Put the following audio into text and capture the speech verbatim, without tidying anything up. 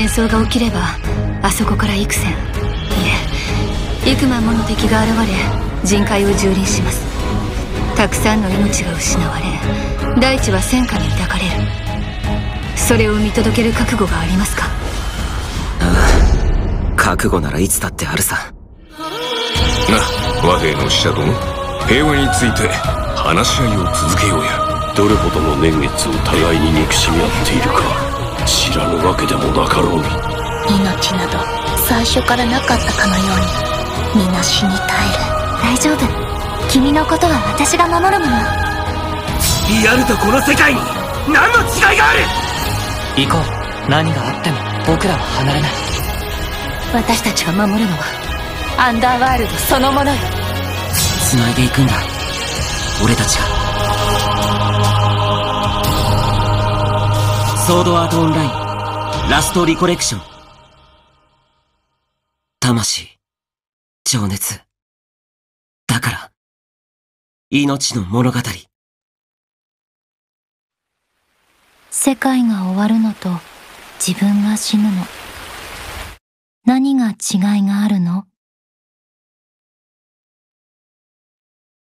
争が起きればあそこから幾千、いえ幾万もの敵が現れ人海を蹂躙します。たくさんの命が失われ大地は戦火に抱かれる。それを見届ける覚悟がありますか？ ああ、覚悟ならいつだってあるさ。 な、和平の使者殿、平和について話し合いを続けようや。 どれほどの年月を互いに憎しみ合っているか知らぬわけでもなかろうに。 命など最初からなかったかのように皆死に絶える。 大丈夫、君のことは私が守るもの。 リアルとこの世界に何の違いがある？ 行こう。何があっても僕らは離れない。 私たちが守るのはアンダーワールドそのものよ。 繋いでいくんだ、俺たちが。ソードアートオンラインラストリコレクション。魂、情熱、だから命の物語。 世界が終わるのと自分が死ぬの、何が違いがあるの？